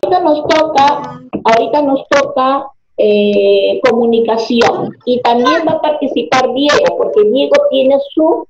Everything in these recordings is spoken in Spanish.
ahorita nos toca comunicación, y también va a participar Diego, porque Diego tiene su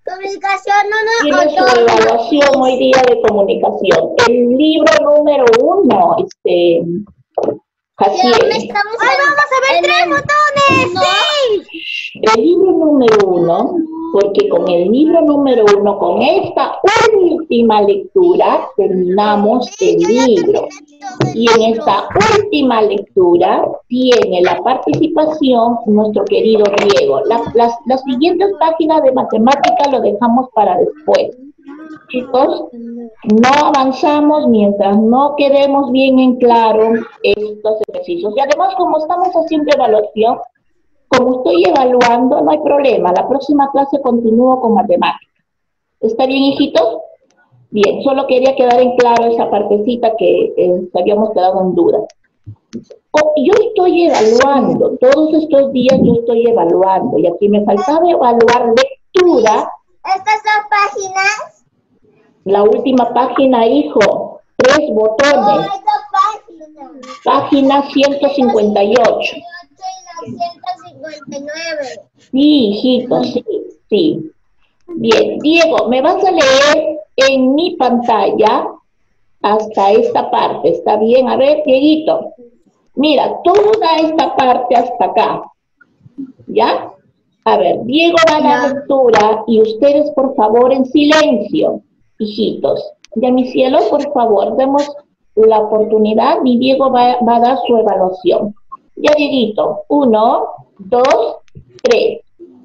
evaluación hoy día de comunicación. El libro número 1, Jaciel. ¡Ay, vamos a ver 3 botones! No. ¡Sí! El libro número 1, porque con el libro número 1, con esta última lectura, terminamos el libro. Y en esta última lectura tiene la participación nuestro querido Diego. Las siguientes páginas de matemática lo dejamos para después. Chicos, no avanzamos mientras no quedemos bien en claro estos ejercicios. Y además, como estamos haciendo evaluación, como estoy evaluando, no hay problema. La próxima clase continúo con matemáticas. ¿Está bien, hijitos? Bien, solo quería quedar en claro esa partecita que habíamos quedado en duda. Yo estoy evaluando, todos estos días yo estoy evaluando, y aquí me faltaba evaluar lectura. ¿Estas 2 páginas? La última página, hijo, 3 botones. Página 158. Y la 159. Sí, hijito, sí. Bien, Diego, me vas a leer en mi pantalla hasta esta parte, ¿está bien? A ver, Dieguito, mira, toda esta parte hasta acá, ¿ya? A ver, Diego va a la lectura y ustedes, por favor, en silencio, hijitos. Ya, mi cielo, por favor, demos la oportunidad y Diego va a dar su evaluación. Ya, Dieguito, 1, 2, 3.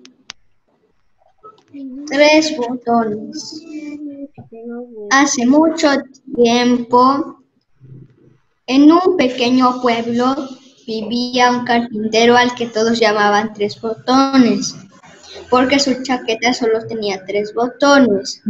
3 botones. Hace mucho tiempo, en un pequeño pueblo, vivía un carpintero al que todos llamaban 3 botones, porque su chaqueta solo tenía 3 botones.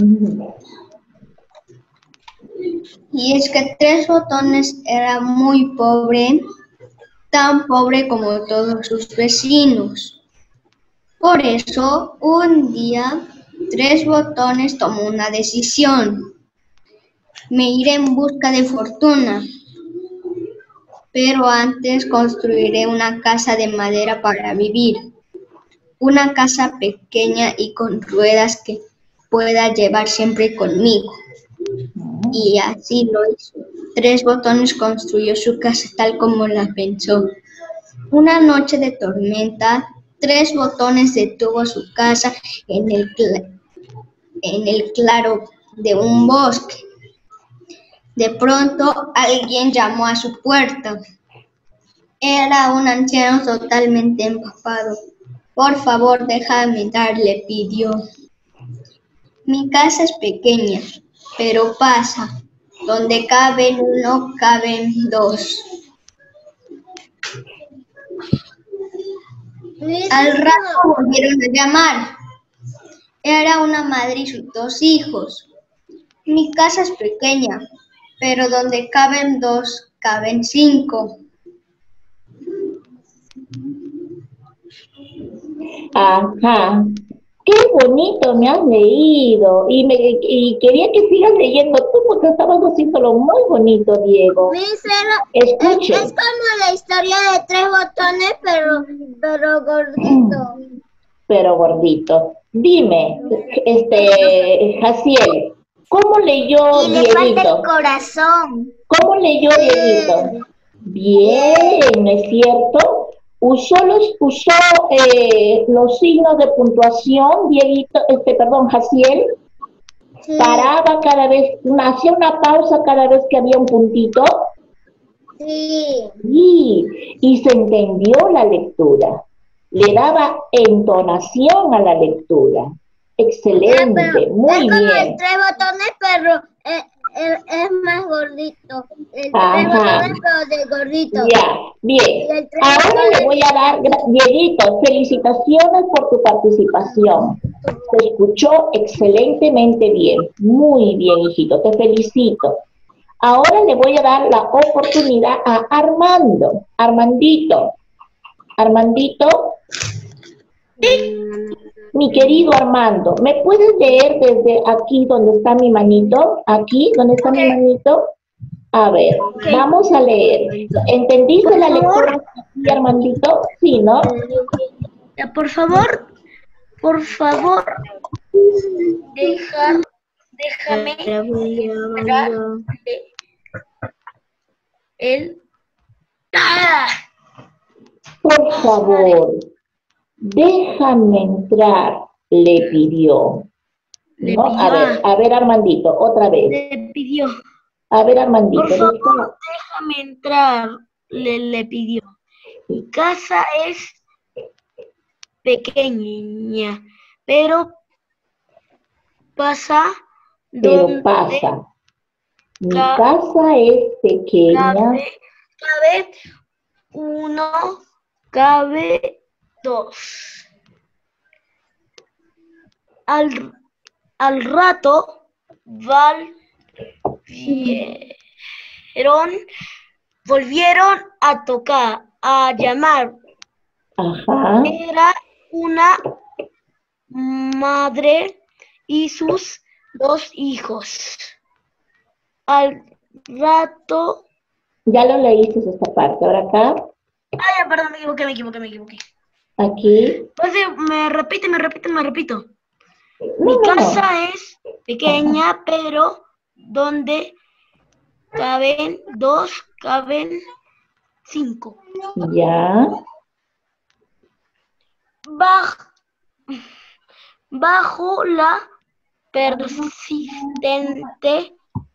Y es que 3 botones era muy pobre, tan pobre como todos sus vecinos. Por eso, un día, 3 botones tomó una decisión. Me iré en busca de fortuna, pero antes construiré una casa de madera para vivir. Una casa pequeña y con ruedas que pueda llevar siempre conmigo. Y así lo hizo. 3 botones construyó su casa tal como la pensó. Una noche de tormenta, 3 botones detuvo su casa en el claro de un bosque. De pronto, alguien llamó a su puerta. Era un anciano totalmente empapado. Por favor, déjame entrar, le pidió. Mi casa es pequeña, pero pasa. Donde caben 1, caben 2. Al rato volvieron a llamar. Era una madre y sus 2 hijos. Mi casa es pequeña, pero donde caben 2, caben 5. Ajá. Qué bonito me has leído. Y quería que sigas leyendo tú porque estabas haciéndolo muy bonito, Diego. Escuche. Es como la historia de 3 botones, pero gordito. Pero gordito. Dime, Jaciel, ¿cómo leyó Y le Dieguito? falta el corazón. ¿Cómo leyó Dieguito? Bien, ¿no es cierto? Usó los signos de puntuación, Dieguito, Jaciel. Sí. Paraba cada vez, hacía una pausa cada vez que había un puntito. Sí. Y se entendió la lectura. Le daba entonación a la lectura. Excelente, muy bien. Es como el 3 botones, pero es más gordito. El 3 botones, pero de gordito. Ya, bien. Ahora le voy a dar, Dieguito, felicitaciones por tu participación. Te escuchó excelentemente bien. Muy bien, hijito, te felicito. Ahora le voy a dar la oportunidad a Armando. Armandito. Mi querido Armando, ¿me puedes leer desde aquí donde está mi manito? Aquí, donde está mi manito. A ver, vamos a leer. ¿Entendiste la lectura, Armandito? Sí, ¿no? Por favor, déjame entrar el... ¡Ah! Por favor, déjame entrar, le pidió. ¿No? A ver, Armandito, otra vez. Le pidió. A ver, Armandito. Por favor, déjame entrar, le pidió. Mi casa es pequeña, pero pasa. Mi casa es pequeña. Cabe uno, cabe dos. Al rato volvieron a tocar, a llamar. Ajá. Era una madre y sus dos hijos. Al rato... Ya lo leíste esta parte, ahora acá. Ay, perdón, me equivoqué. Aquí. Pues me repito. Mi casa es pequeña, pero donde caben dos, caben 5. Ya. Bajo la persistente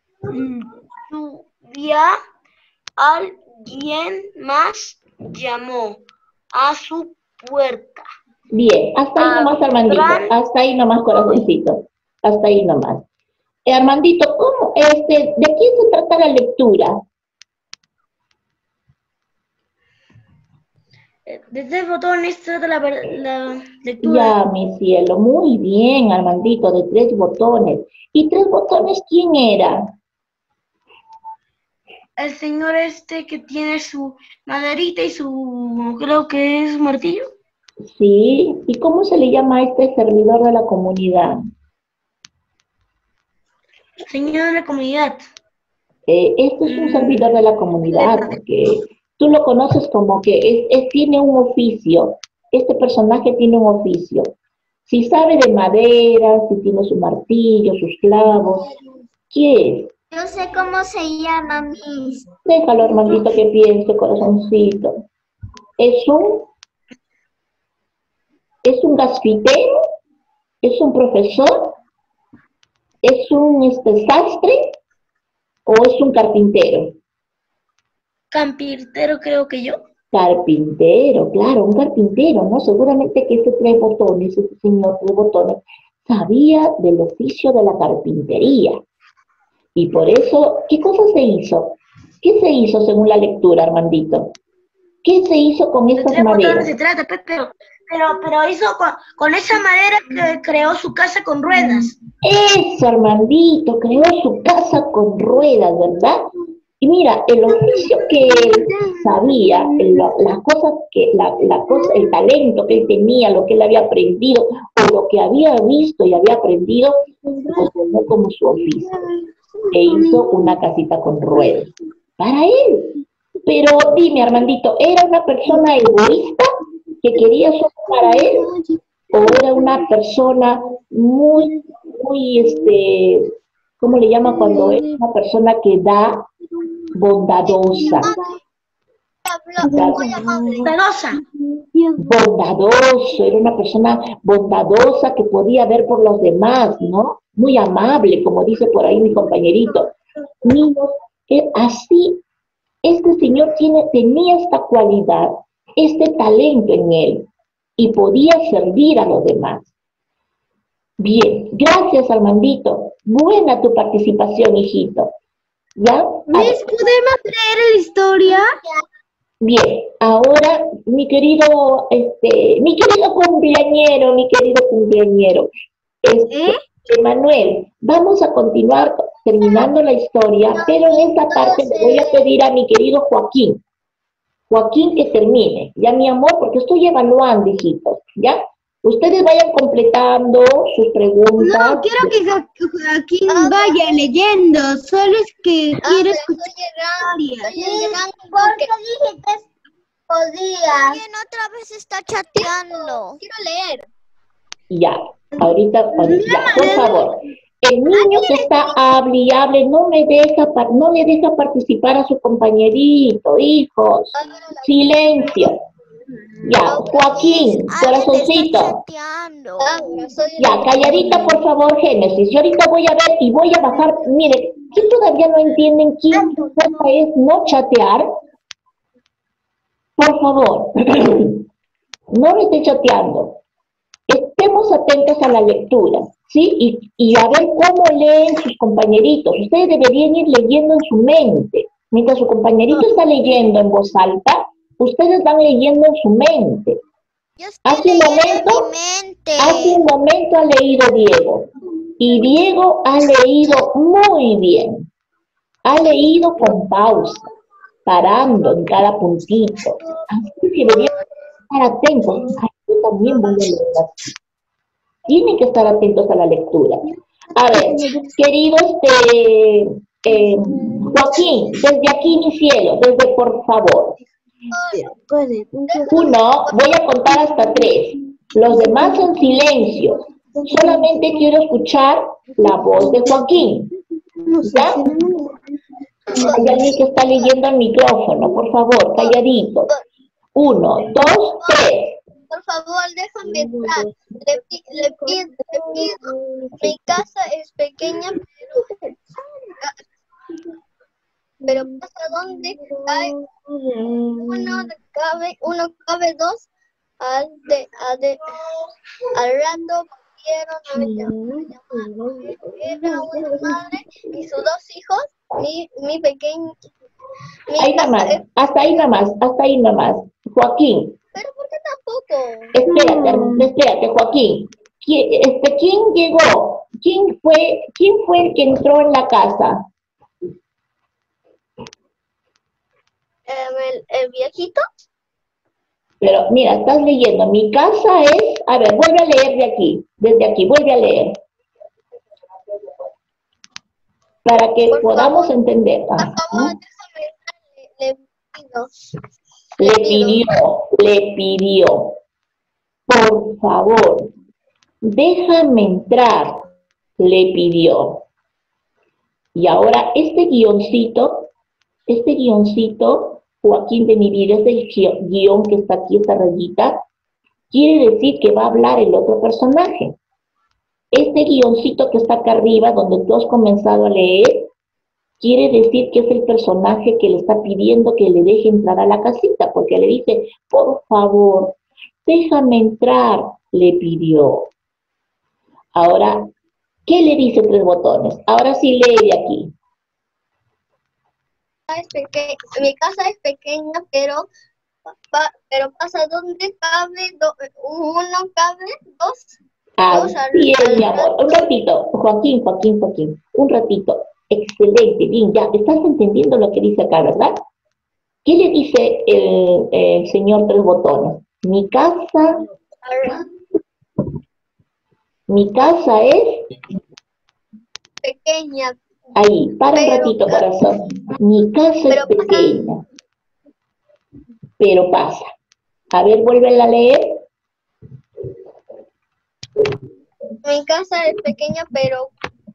lluvia, alguien más llamó a su puerta. Bien, hasta ahí nomás, Armandito. Hasta ahí nomás, corazoncito. Hasta ahí nomás. Armandito, ¿cómo? ¿De quién se trata la lectura? De 3 botones trata la lectura. Ya, mi cielo, muy bien, Armandito, de 3 botones. ¿Y 3 botones quién era? El señor que tiene su maderita y su, creo que es martillo. Sí, ¿y cómo se le llama a este servidor de la comunidad? Señor de la comunidad. Este es un servidor de la comunidad, porque tú lo conoces como que tiene un oficio. Este personaje tiene un oficio. Si sabe de madera, si tiene su martillo, sus clavos, ¿qué es? No sé cómo se llama, Miss. Déjalo, Armandito, que piense, corazoncito. ¿Es un gasfitero? ¿Es un profesor? ¿Es un sastre? ¿O es un carpintero? Carpintero, creo que yo. Carpintero, claro, un carpintero, ¿no? Seguramente que ese 3 botones, ese señor 3 botones, sabía del oficio de la carpintería. Y por eso, ¿qué cosa se hizo? ¿Qué se hizo según la lectura, Armandito? ¿Qué se hizo con estas maderas? Se trata, pero hizo con esa madera que creó su casa con ruedas. Eso, Armandito, creó su casa con ruedas, ¿verdad? Y mira, el oficio que él sabía, las cosas el talento que él tenía, lo que él había aprendido, o lo que había visto y había aprendido, lo tomó como su oficio. E hizo una casita con ruedas. Para él. Pero dime, Armandito, ¿era una persona egoísta que quería solo para él? ¿O era una persona muy, ¿cómo le llama cuando es una persona que da bondadosa? Bondadoso, era una persona bondadosa que podía ver por los demás, ¿no? Muy amable, como dice por ahí mi compañerito. Niños, así, este señor tenía esta cualidad, este talento en él, y podía servir a los demás. Bien, gracias, Armandito. Buena tu participación, hijito. ¿Ya? ¿Miss, podemos leer la historia? Bien, ahora mi querido cumpleañero, Emanuel, vamos a continuar terminando la historia, pero en esta parte le voy a pedir a mi querido Joaquín que termine, ya mi amor, porque estoy evaluando, hijitos, ¿ya? Ustedes vayan completando sus preguntas. No, quiero que Joaquín vaya leyendo, solo es que quiero escuchar. Estoy llegando porque dijiste podía. Alguien otra vez está chateando. Quiero leer. Ya, ahorita, ya, por favor. El niño que está hable y hable no le deja participar a su compañerito, hijos. Silencio. Ya, Joaquín, corazoncito. Ya, calladita por favor, Génesis. Yo ahorita voy a ver y voy a bajar. Mire, ¿qué todavía no entienden qué cosa es no chatear? Por favor, no me esté chateando. Estemos atentos a la lectura, ¿sí? Y a ver cómo leen sus compañeritos. Ustedes deberían ir leyendo en su mente. Mientras su compañerito está leyendo en voz alta, ustedes van leyendo en su mente. Hace un momento ha leído Diego. Y Diego ha leído muy bien. Ha leído con pausa, parando en cada puntito. Así que deberían estar atentos. Ay, yo también voy a leer así. Tienen que estar atentos a la lectura. A ver, querido Joaquín, desde aquí mi cielo, desde por favor. 1, voy a contar hasta 3. Los demás en silencio. Solamente quiero escuchar la voz de Joaquín. ¿Ya? Hay alguien que está leyendo el micrófono, por favor, calladito. 1, 2, 3. Por favor, déjame entrar. Le pido. Mi casa es pequeña, pero ¿hasta dónde hay? Uno cabe dos. Al rato era una madre y sus 2 hijos. Mi pequeño. Ahí nada más, hasta ahí nada más. Joaquín. ¿Pero por qué tampoco? Espérate, Joaquín. ¿Quién llegó? ¿Quién fue el que entró en la casa? El viejito. Pero mira, estás leyendo. Mi casa es... A ver, vuelve a leer desde aquí, vuelve a leer. Para que podamos entender. Por favor, déjame Le pidió. Por favor, déjame entrar, le pidió. Y ahora este guioncito, Joaquín de mi vida, este guión que está aquí, esta rayita, quiere decir que va a hablar el otro personaje. Este guioncito que está acá arriba, donde tú has comenzado a leer, quiere decir que es el personaje que le está pidiendo que le deje entrar a la casita, porque le dice, por favor, déjame entrar, le pidió. Ahora, ¿qué le dice 3 botones? Ahora sí lee de aquí. Mi casa es pequeña, pero pasa donde cabe uno, cabe 2. Así es, mi amor. Un ratito, Joaquín, un ratito. Excelente, bien, ya, estás entendiendo lo que dice acá, ¿verdad? ¿Qué le dice el señor 3 botones? Mi casa es pequeña. Ahí, para un ratito, corazón. Mi casa es pequeña, pero pasa. A ver, vuélvela a leer. Mi casa es pequeña, pero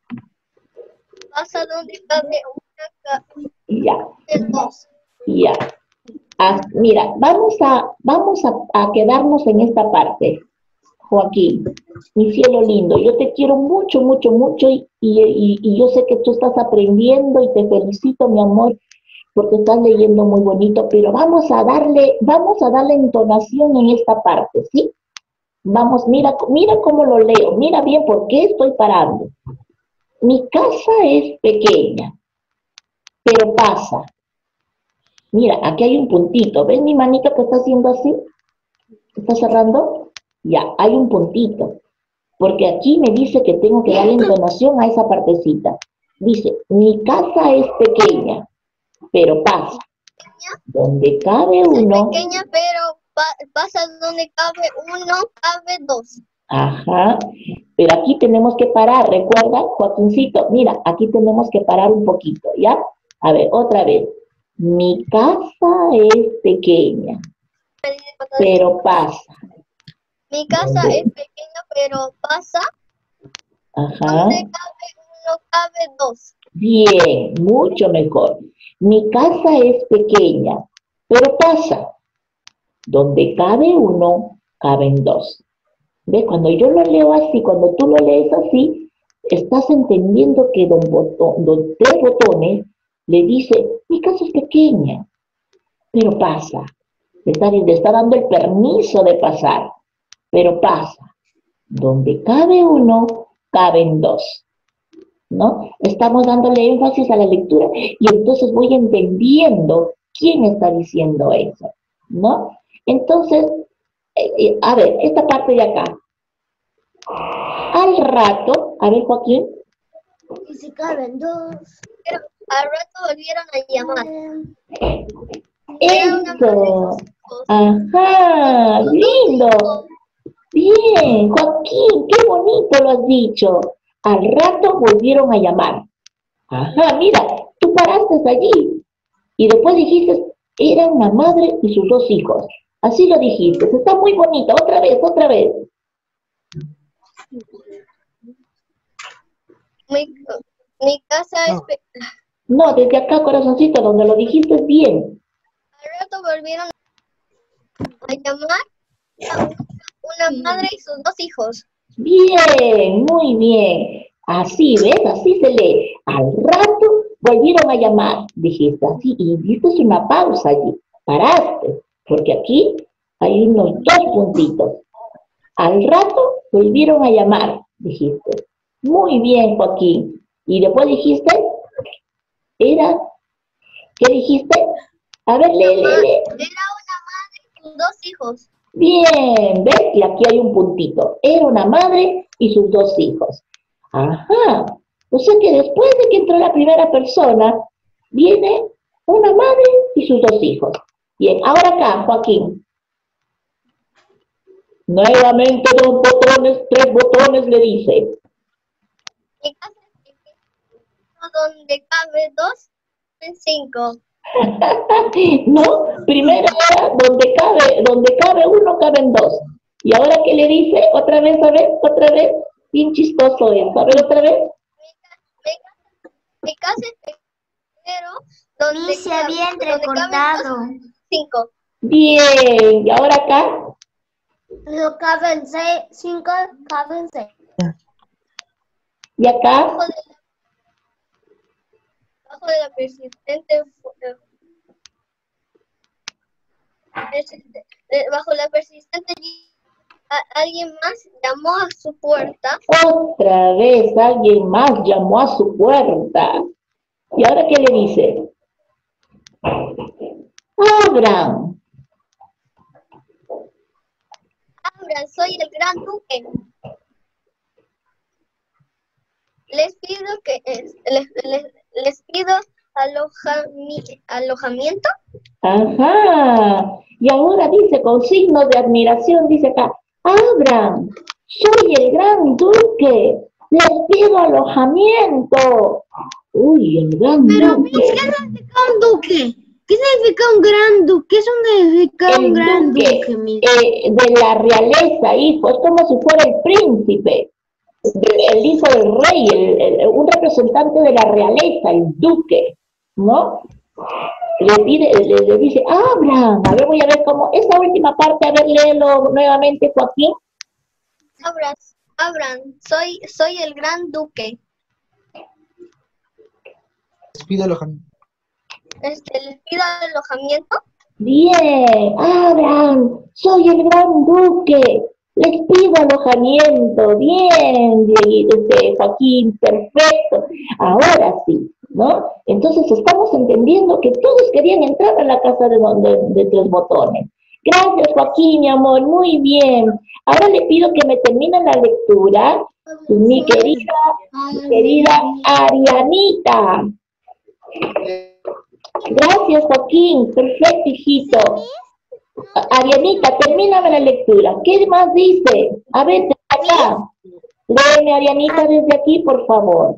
pasa donde cabe Ya. 2. Ya. Mira, vamos a quedarnos en esta parte. Joaquín, mi cielo lindo, yo te quiero mucho, mucho, mucho y yo sé que tú estás aprendiendo y te felicito, mi amor, porque estás leyendo muy bonito, pero vamos a darle entonación en esta parte, ¿sí? Vamos, mira cómo lo leo, mira bien por qué estoy parando. Mi casa es pequeña, pero pasa. Mira, aquí hay un puntito, ¿ves mi manito que está haciendo así? ¿Está cerrando? Ya, hay un puntito, porque aquí me dice que tengo que darle entonación a esa partecita. Dice, mi casa es pequeña, pero pasa. Donde cabe uno... Es pequeña, pero pasa donde cabe uno, cabe dos. Ajá, pero aquí tenemos que parar, recuerda, Joaquincito, mira, aquí tenemos que parar un poquito, ¿ya? A ver, otra vez. Mi casa es pequeña, pero pasa. Mi casa es pequeña, pero pasa. Ajá. Donde cabe uno, cabe dos. Bien, mucho mejor. Mi casa es pequeña, pero pasa. Donde cabe uno, caben dos. ¿Ves? Cuando yo lo leo así, cuando tú lo lees así, estás entendiendo que don Tres Botones le dice, mi casa es pequeña, pero pasa. Le está dando el permiso de pasar, pero pasa. Donde cabe uno, caben dos. ¿No? Estamos dándole énfasis a la lectura y entonces voy entendiendo quién está diciendo eso, ¿no? Entonces, a ver, esta parte de acá. Al rato, a ver, Joaquín. Y si caben dos. Pero al rato volvieron a llamar. Eso. Ajá, lindo. Bien, Joaquín, qué bonito lo has dicho. Al rato volvieron a llamar. Ajá, mira, tú paraste allí y después dijiste, era una madre y sus dos hijos. Así lo dijiste, está muy bonito. Otra vez, otra vez. Mi casa es... No, desde acá, corazoncito, donde lo dijiste bien. Al rato volvieron a llamar una madre y sus dos hijos. Bien, muy bien. Así, ¿ves? Así se lee. Al rato volvieron a llamar, dijiste así, y diste una pausa allí. Paraste, porque aquí hay unos dos puntitos. Al rato volvieron a llamar, dijiste. Muy bien, Joaquín. Y después dijiste, ¿qué dijiste? A ver, lee. Era una madre y sus dos hijos. Bien, ¿ves? Y aquí hay un puntito. Era una madre y sus dos hijos. Ajá. O sea que después de que entró la primera persona, viene una madre y sus dos hijos. Bien, ahora acá, Joaquín. Nuevamente Tres Botones le dice. Mi casa es pequeña, donde cabe dos, en cinco. No, primero era donde cabe uno, caben dos. Y ahora que le dice, otra vez, bien chistoso es. A ver, otra vez. Mi casa es pequeña, pero donde Dice bien recortado. Cinco. Bien, y ahora acá. No caben seis, cinco, caben seis. Y acá. Bajo de la persistente. Bajo la persistente, alguien más llamó a su puerta. Otra vez alguien más llamó a su puerta. ¿Y ahora qué le dice? Abran. Abran, soy el gran duque. Les pido alojamiento. Ajá. Y ahora dice con signos de admiración, dice acá, abran, soy el gran duque, les pido alojamiento. Uy, el gran duque. ¿Qué significa un duque? ¿Qué significa un gran duque? ¿Qué significa un gran duque? De la realeza, hijo, es como si fuera el príncipe. El hijo del rey, un representante de la realeza, el duque, ¿no? Le dice, abran, a ver, voy a ver cómo, esa última parte, a ver, léelo nuevamente, Joaquín. Abran, soy el gran duque. Les pido alojamiento. Les pido alojamiento. Bien, abran, soy el gran duque. Les pido alojamiento. Bien, Joaquín, perfecto. Ahora sí, ¿no? Entonces estamos entendiendo que todos querían entrar a la casa de Tres Botones. Gracias, Joaquín, mi amor, muy bien. Ahora le pido que me termine la lectura, mi querida Arianita. Gracias, Joaquín, perfecto, hijito. Arianita, termíname la lectura. ¿Qué más dice? A ver, desde acá. Léeme, Arianita, desde aquí, por favor.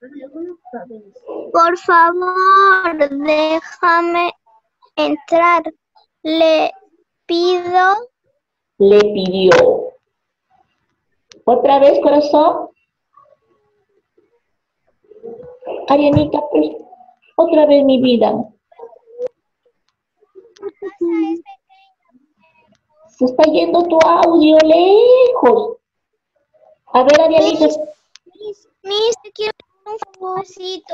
Por favor, déjame entrar. Le pido. Le pidió. ¿Otra vez, corazón? Arianita, pues, otra vez, mi vida. Se está yendo tu audio lejos. A ver, Arianita. Miss, te quiero un favorcito.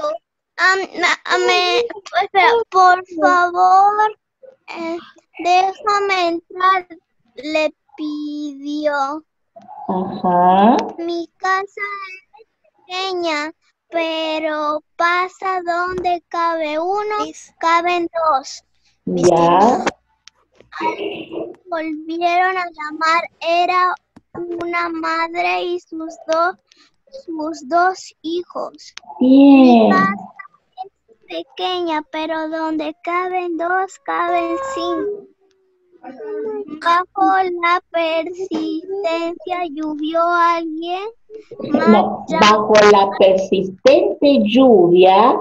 Espera, por favor, déjame entrar. Le pidió. Ajá. Mi casa es pequeña, pero pasa donde cabe uno, caben dos. Ya. Volvieron a llamar, era una madre y sus dos hijos. Bien. Mi casa es pequeña, pero donde caben dos, caben cinco. Bajo la persistencia llovió alguien más. No, bajo la persistente lluvia.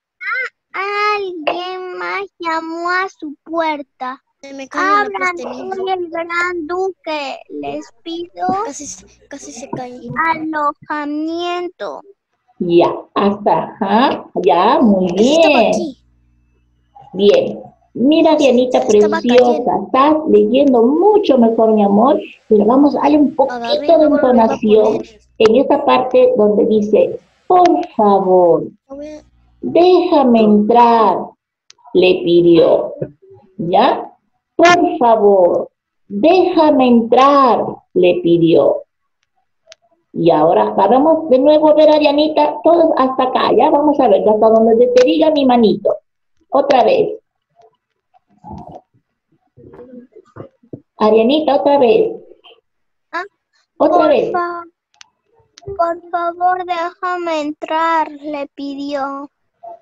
Alguien más llamó a su puerta. Abran hoy el gran duque, les pido Casi se cae. alojamiento. Ya, hasta, ajá, ya, muy Estaba bien. aquí. Bien. Mira, Dianita Estaba preciosa, estás leyendo mucho mejor, mi amor, pero vamos a darle un poquito de entonación en esta parte donde dice, por favor, déjame entrar, le pidió. ¿Ya? Por favor, déjame entrar, le pidió. Y ahora vamos de nuevo a ver a Dianita, todos hasta acá, ya vamos a ver, hasta donde te diga mi manito. Otra vez. Arianita, otra vez. Otra vez. Por favor, déjame entrar, le pidió.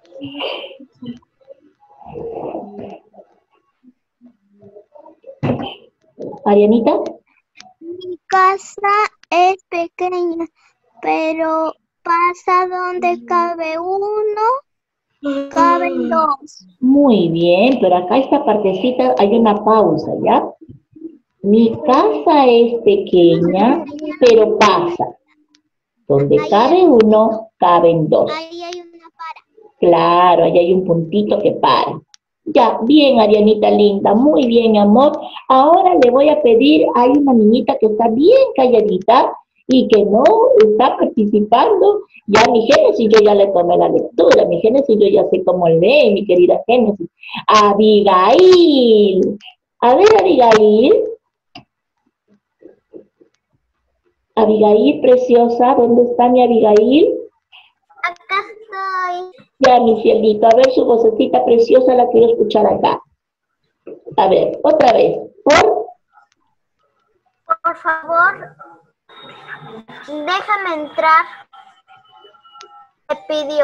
Arianita. Mi casa es pequeña, pero pasa donde cabe uno, caben dos. Muy bien, pero acá esta partecita hay una pausa, ¿ya? Mi casa es pequeña, pero pasa. Donde cabe uno, caben dos. Ahí hay una para. Claro, ahí hay un puntito que para. Ya, bien, Arianita linda, muy bien, amor. Ahora le voy a pedir, hay una niñita que está bien calladita y que no está participando. Ya mi Génesis, yo ya le tomé la lectura, mi Génesis, yo ya sé cómo lee, mi querida Génesis. Abigail. A ver, Abigail. Abigail, preciosa, ¿dónde está mi Abigail? Acá estoy. Ya, mi cielito, a ver su vocecita preciosa, la quiero escuchar acá. A ver, otra vez. Por favor, déjame entrar. Le pidió.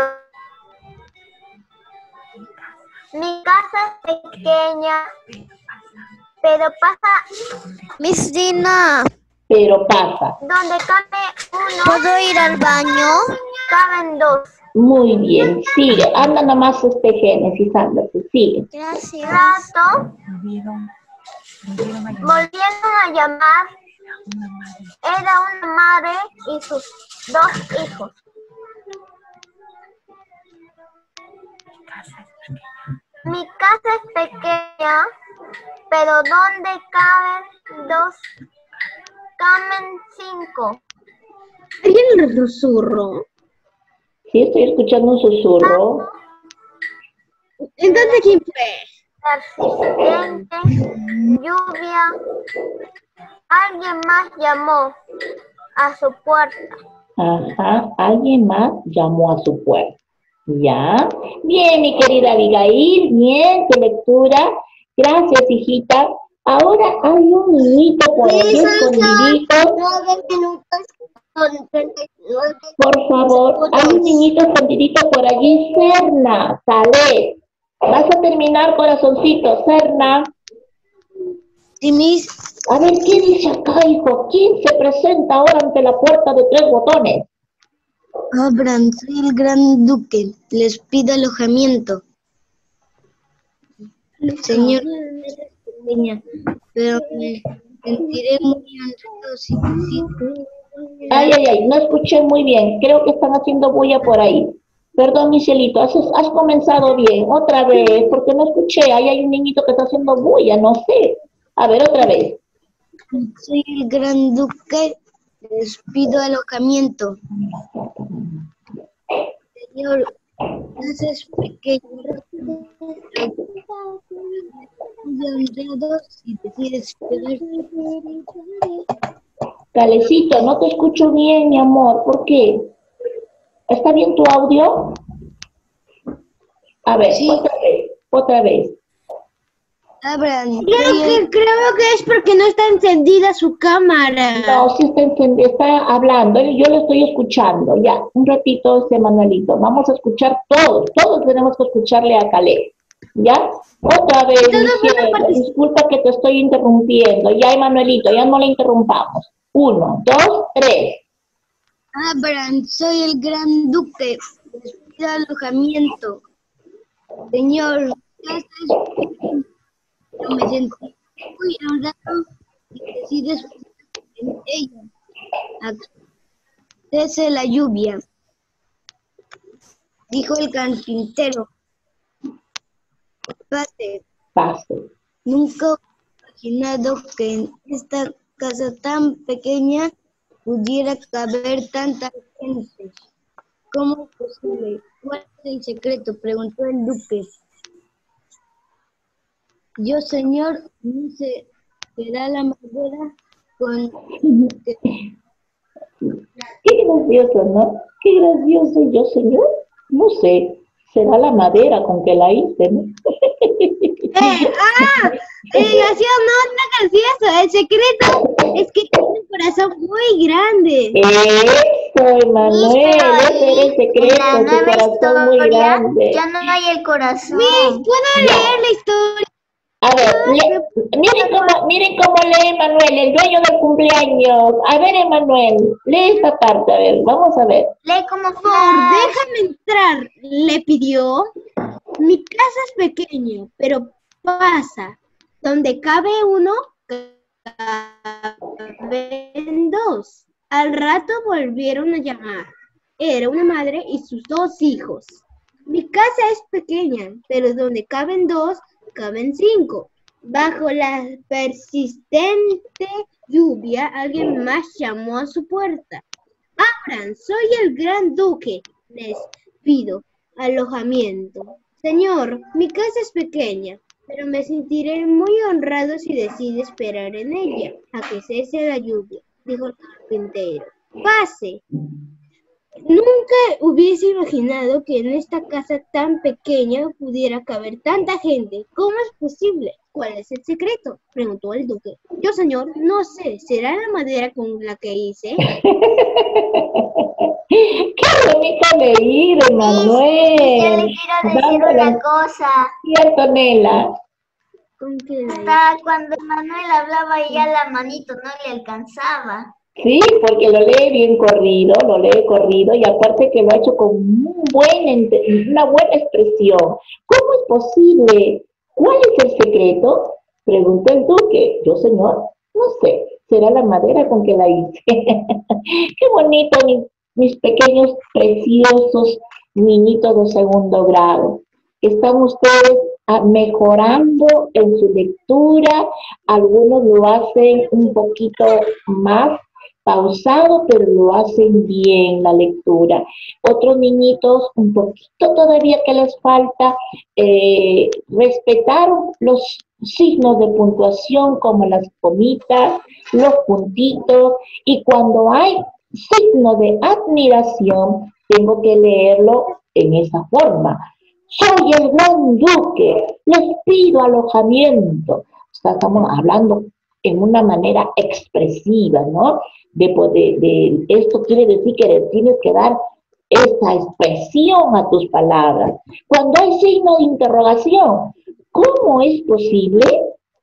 Mi casa es pequeña, pero pasa. Miss Dina, Pero pasa. Donde cabe uno, ¿puedo ir al baño? caben dos. Muy bien, sigue. Anda nomás Génesis, ándate, sigue. Gracias. Rato, volvieron a llamar. Era una madre y sus dos hijos. Mi casa es pequeña, pero donde caben dos, caben cinco. ¿Alguien le susurró? Sí, estoy escuchando un susurro. Entonces, ¿quién fue? Persistente, lluvia. Alguien más llamó a su puerta. Ajá, alguien más llamó a su puerta. ¿Ya? Bien, mi querida Abigail, bien, tu lectura. Gracias, hijita. Ahora hay un niñito por aquí escondidito. 9 minutos con 39. Por favor, hay un niñito escondidito por allí, Serna, Salet. Vas a terminar, corazoncito, Serna. Sí, Miss. A ver, ¿qué dice acá, hijo? ¿Quién se presenta ahora ante la puerta de 3 botones? Abran, soy el gran duque. Les pido alojamiento. Señor, pequeña, pero me sentiré muy honrado si Ay, ay, ay, no escuché muy bien. Creo que están haciendo bulla por ahí. Perdón, mi cielito, has comenzado bien. Otra vez, porque no escuché. Ahí hay un niñito que está haciendo bulla, no sé. A ver, otra vez. soy el gran duque. Les pido alojamiento. Señor, haces pequeño. Muy honrado si decides quedarte. Calecito, no te escucho bien, mi amor. ¿Por qué? ¿Está bien tu audio? A ver, Sí. otra vez. Abran. Creo que es porque no está encendida su cámara. No, sí está hablando, yo lo estoy escuchando. Ya, un ratito, Manuelito. Vamos a escuchar todos tenemos que escucharle a Caleb. ¿Ya? Otra vez, mi cielo, disculpa que te estoy interrumpiendo. Ya, Emanuelito, ya no le interrumpamos. 1, 2, 3. Abran, soy el gran duque. Les pido alojamiento. Señor, yo me sentí muy honrado y decides en ella. Cese la lluvia, dijo el carpintero. Pase. Nunca he imaginado que en esta casa tan pequeña pudiera caber tanta gente. ¿Cómo es posible? ¿Cuál es el secreto? Preguntó el duque. Yo, señor, no sé, será la madera con... Qué gracioso, ¿no? Qué gracioso yo, señor. No sé, será la madera con que la hice, ¿no? no gracioso. El secreto es que tiene un corazón muy grande. Eso, Emanuel, ese era el secreto, tu corazón muy grande. Ya no hay el corazón. ¿Puedo leer la historia? A ver, miren cómo lee Emanuel, el dueño del cumpleaños. A ver, Emanuel, lee esta parte, a ver, vamos a ver. Lee como Déjame entrar, le pidió. Mi casa es pequeña, pero pasa. Donde cabe uno, caben dos. Al rato volvieron a llamar. Era una madre y sus 2 hijos. Mi casa es pequeña, pero donde caben 2, caben 5. Bajo la persistente lluvia, alguien más llamó a su puerta. Abran, soy el gran duque. Les pido alojamiento. Señor, mi casa es pequeña, pero me sentiré muy honrado si decide esperar en ella a que cese la lluvia, dijo el carpintero. Pase. Nunca hubiese imaginado que en esta casa tan pequeña pudiera caber tanta gente. ¿Cómo es posible? ¿Cuál es el secreto? Preguntó el duque. Yo, señor, no sé. ¿Será la madera con la que hice? ¡Qué bonito leír, Emanuel! Yo le quiero decir una cosa. Cierto, Nela. Hasta cuando Manuel hablaba ya la manito no le alcanzaba. Sí, porque lo lee corrido y aparte que lo ha hecho con una buena expresión. ¿Cómo es posible? ¿Cuál es el secreto? Preguntó el duque. Yo, señor, no sé, será la madera con que la hice. Qué bonito, mis pequeños, preciosos niñitos de 2º grado. Están ustedes mejorando en su lectura. Algunos lo hacen un poquito más pausado, pero lo hacen bien la lectura. Otros niñitos un poquito todavía que les falta respetar los signos de puntuación como las comitas, los puntitos, y cuando hay signo de admiración tengo que leerlo en esa forma. Soy el gran duque, les pido alojamiento. O sea, estamos hablando en una manera expresiva, ¿no? De esto quiere decir que le tienes que dar esa expresión a tus palabras. Cuando hay signo de interrogación, ¿cómo es posible?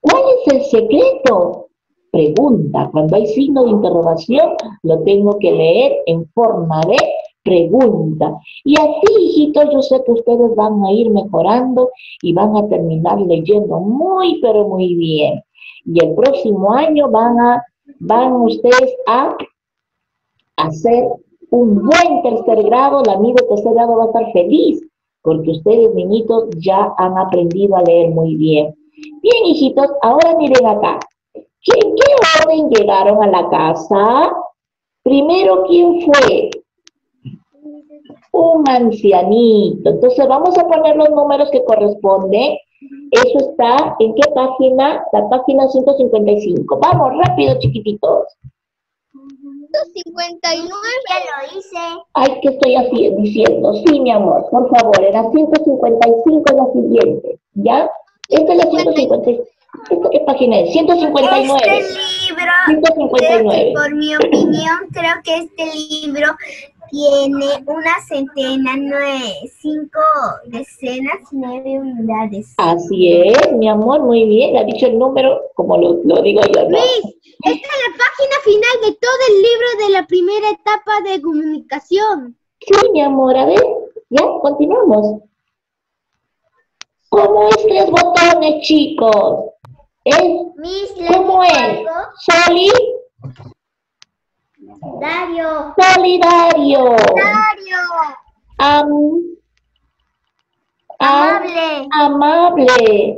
¿Cuál es el secreto? Pregunta. Cuando hay signo de interrogación, lo tengo que leer en forma de pregunta. Y así, hijitos, yo sé que ustedes van a ir mejorando y van a terminar leyendo muy, pero muy bien. Y el próximo año van ustedes a hacer un buen tercer grado. La amiga de tercer grado va a estar feliz porque ustedes, niñitos, ya han aprendido a leer muy bien. Bien, hijitos, ahora miren acá. ¿En qué orden llegaron a la casa? Primero, ¿quién fue? Un ancianito. Entonces, vamos a poner los números que corresponden. Eso está, ¿en qué página? La página 155. Vamos, rápido, chiquititos. 159. Ya lo hice. Ay, ¿qué estoy diciendo? Sí, mi amor, por favor, en la 155 es la siguiente, ¿ya? Esta es la 155. ¿Esta qué página es? 159. Este libro, 159. por mi opinión, creo que este libro tiene una centena, 5 decenas, 9 unidades. Así es, mi amor, muy bien. Ha dicho el número como lo digo yo, ¿no? Luis, esta es la página final de todo el libro de la primera etapa de comunicación. Sí, mi amor, a ver, ya, continuamos. ¿Cómo es 3 botones, chicos? ¿Cómo es? Solidario. Amable.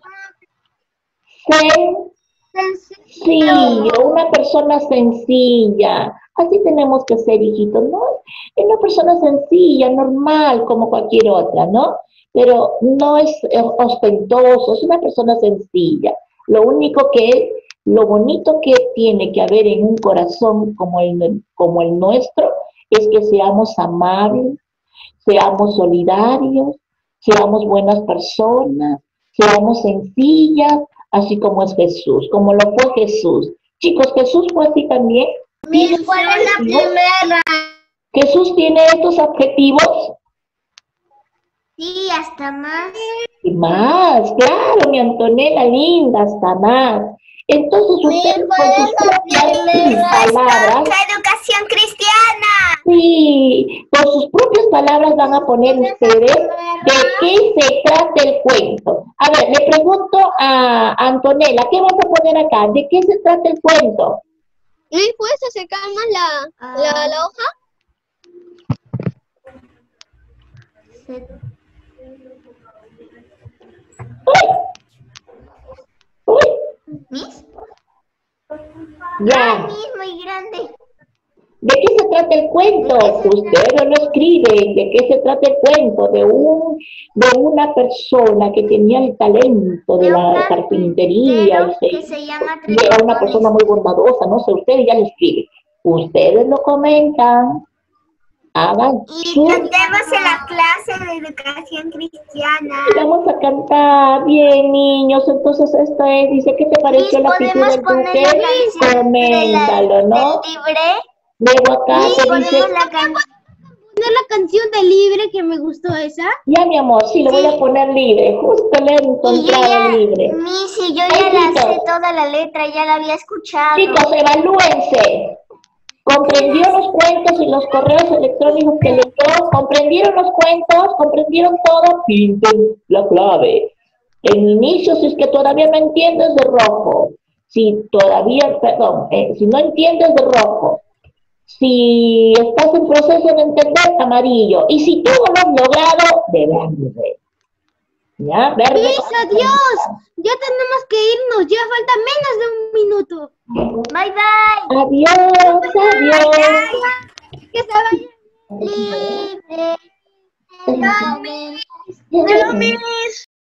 Sencillo, una persona sencilla. Así tenemos que ser, hijitos, ¿no? Es una persona sencilla, normal, como cualquier otra, ¿no? Pero no es ostentoso, es una persona sencilla. Lo bonito que tiene que haber en un corazón como el nuestro es que seamos amables, seamos solidarios, seamos buenas personas, seamos sencillas, así como es Jesús, como lo fue Jesús. Chicos, Jesús fue así también. ¿Cuál es la primera? Jesús tiene estos objetivos. Sí, hasta más. Y más, claro, mi Antonella linda, hasta más. Entonces ustedes con sus propias palabras, Educación cristiana. sí, con sus propias palabras van a poner ustedes de qué se trata el cuento. A ver, le pregunto a Antonella, ¿qué vas a poner acá? ¿De qué se trata el cuento? Luis, ¿puedes acercar más la hoja? Uy, ¿Mis? ya. Es muy grande. ¿De qué se trata el cuento? Usted no lo escribe. ¿De qué se trata el cuento? De una persona que tenía el talento de la carpintería. Que se llama Y era una persona muy bondadosa, no sé, ustedes ya lo escriben. Ustedes lo comentan. Hagan Y cantemos en la clase de educación cristiana. Vamos a cantar. Bien, niños. Entonces, esto es, dice, ¿qué te pareció la pintura del buque? Coméntalo, ¿no? Luego acá te dice... ¿Poner la canción de Libre que me gustó esa? Ya, mi amor, sí, lo voy a poner libre. Justo le he encontrado libre. Missy, yo ya la sé toda la letra, ya la había escuchado. Chicos, evalúense. ¿Comprendió los cuentos y los correos electrónicos que leyó? ¿Comprendieron los cuentos? ¿Comprendieron todo? Pinten la clave. En inicio, si es que todavía no entiendes, de rojo. Si todavía, perdón, si no entiendes, de rojo. Si estás en proceso de entender, amarillo. Y si tú no lo has logrado, de verde. ¿Ya? Verde. ¡Luis, adiós! Ya tenemos que irnos, ya falta menos de un minuto. Bye, bye. Adiós, adiós. Que se vaya libre. Hello, Miss.